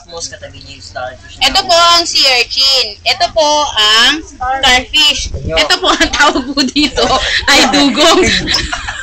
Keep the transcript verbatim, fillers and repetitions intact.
Tapos katabi niya yung starfish. Ito po ang sea urchin. Ito po ang starfish. Ito po ang tawag po dito ay dugong.